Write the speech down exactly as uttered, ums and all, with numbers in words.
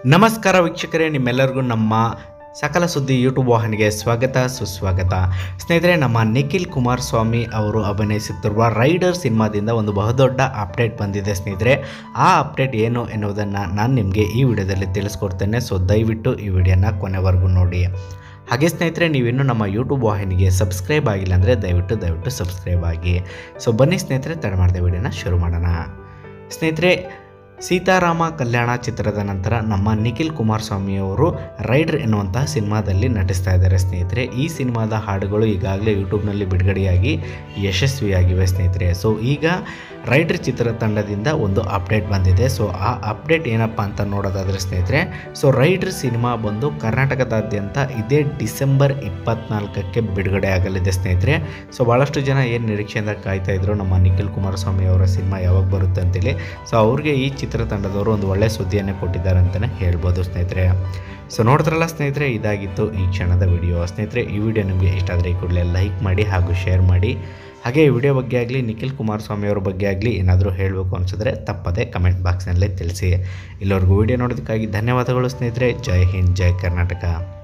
ನಮಸ್ಕಾರ ವೀಕ್ಷಕರೇ, ನಿಮ್ಮೆಲ್ಲರಿಗೂ ನಮ್ಮ ಸಕಲ ಸುದ್ದಿ ಯೂಟ್ಯೂಬ್ ವಾಹಿನಿಗೆ ಸ್ವಾಗತ ಸುಸ್ವಾಗತ. ಸ್ನೇಹಿತರೆ, ನಮ್ಮ ನಿಖಿಲ್ ಕುಮಾರಸ್ವಾಮಿ ಅವರು ಅಭಿನಯಿಸುತ್ತಿರುವ ರೈಡರ್ ಸಿನಿಮಾದಿಂದ ಒಂದು ಬಹುದೊಡ್ಡ ಅಪ್ಡೇಟ್ ಬಂದಿದೆ ಸ್ನೇಹಿತರೆ. ಆ ಅಪ್ಡೇಟ್ ಏನು ಎನ್ನುವುದನ್ನು ನಾನು ನಿಮಗೆ ಈ ವಿಡಿಯೋದಲ್ಲಿ ತಿಳಿಸ್ಕೊಡ್ತೇನೆ. ಸೊ ದಯವಿಟ್ಟು ಈ ವಿಡಿಯೋನ ಕೊನೆವರೆಗೂ ನೋಡಿ. ಹಾಗೆ ಸ್ನೇಹಿತರೆ, ನೀವಿನ್ನೂ ನಮ್ಮ ಯೂಟ್ಯೂಬ್ ವಾಹಿನಿಗೆ ಸಬ್ಸ್ಕ್ರೈಬ್ ಆಗಿಲ್ಲ ಅಂದರೆ ದಯವಿಟ್ಟು ದಯವಿಟ್ಟು ಸಬ್ಸ್ಕ್ರೈಬ್ ಆಗಿ. ಸೊ ಬನ್ನಿ ಸ್ನೇಹಿತರೆ, ತಡ ಮಾಡದೆ ವಿಡಿಯೋನ ಶುರು ಮಾಡೋಣ. ಸ್ನೇಹಿತರೆ, ಸೀತಾರಾಮ ಕಲ್ಯಾಣ ಚಿತ್ರದ ನಂತರ ನಮ್ಮ ನಿಖಿಲ್ ಕುಮಾರಸ್ವಾಮಿಯವರು ರೈಡರ್ ಎನ್ನುವಂತಹ ಸಿನಿಮಾದಲ್ಲಿ ನಟಿಸ್ತಾ ಇದ್ದಾರೆ ಸ್ನೇಹಿತರೆ. ಈ ಸಿನಿಮಾದ ಹಾಡುಗಳು ಈಗಾಗಲೇ ಯೂಟ್ಯೂಬ್ನಲ್ಲಿ ಬಿಡುಗಡೆಯಾಗಿ ಯಶಸ್ವಿಯಾಗಿವೆ ಸ್ನೇಹಿತರೆ. ಸೊ ಈಗ ರೈಡರ್ ಚಿತ್ರತಂಡದಿಂದ ಒಂದು ಅಪ್ಡೇಟ್ ಬಂದಿದೆ. ಸೊ ಆ ಅಪ್ಡೇಟ್ ಏನಪ್ಪ ಅಂತ ನೋಡೋದಾದರೆ ಸ್ನೇಹಿತರೆ, ಸೊ ರೈಡರ್ ಸಿನಿಮಾ ಬಂದು ಕರ್ನಾಟಕದಾದ್ಯಂತ ಇದೇ ಡಿಸೆಂಬರ್ ಇಪ್ಪತ್ನಾಲ್ಕಕ್ಕೆ ಬಿಡುಗಡೆ ಆಗಲಿದೆ ಸ್ನೇಹಿತರೆ. ಸೊ ಭಾಳಷ್ಟು ಜನ ಏನು ನಿರೀಕ್ಷೆಯಿಂದ ಕಾಯ್ತಾ ಇದ್ರು ನಮ್ಮ ನಿಖಿಲ್ ಕುಮಾರಸ್ವಾಮಿ ಅವರ ಸಿನಿಮಾ ಯಾವಾಗ ಬರುತ್ತೆ ಅಂತೇಳಿ. ಸೊ ಅವ್ರಿಗೆ ಈ ಚಿತ್ರತಂಡದವರು ಒಂದು ಒಳ್ಳೆಯ ಸುದ್ದಿಯನ್ನು ಕೊಟ್ಟಿದ್ದಾರೆ ಅಂತಲೇ ಹೇಳ್ಬೋದು ಸ್ನೇಹಿತರೆ. ಸೊ ನೋಡಿದ್ರಲ್ಲ ಸ್ನೇಹಿತರೆ, ಇದಾಗಿತ್ತು ಈ ಕ್ಷಣದ ವಿಡಿಯೋ. ಸ್ನೇಹಿತರೆ, ಈ ವಿಡಿಯೋ ನಿಮಗೆ ಇಷ್ಟ ಆದರೆ ಈ ಕೂಡಲೇ ಲೈಕ್ ಮಾಡಿ ಹಾಗೂ ಶೇರ್ ಮಾಡಿ. ಹಾಗೆ ಈ ವಿಡಿಯೋ ಬಗ್ಗೆ ಆಗಲಿ ನಿಖಿಲ್ ಕುಮಾರಸ್ವಾಮಿ ಅವರ ಬಗ್ಗೆ ಆಗಲಿ ಏನಾದರೂ ಹೇಳಬೇಕು ಅನಿಸಿದ್ರೆ ತಪ್ಪದೆ ಕಮೆಂಟ್ ಬಾಕ್ಸ್ನಲ್ಲೇ ತಿಳಿಸಿ. ಇಲ್ಲವರೆಗೂ ವಿಡಿಯೋ ನೋಡೋದಕ್ಕಾಗಿ ಧನ್ಯವಾದಗಳು ಸ್ನೇಹಿತರೆ. ಜೈ ಹಿಂದ್, ಜೈ ಕರ್ನಾಟಕ.